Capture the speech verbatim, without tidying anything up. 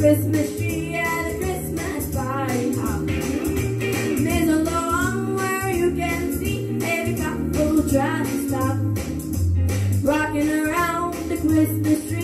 Christmas tree at a Christmas party hop. There's a lawn where you can see every couple tries to stop, rocking around the Christmas tree.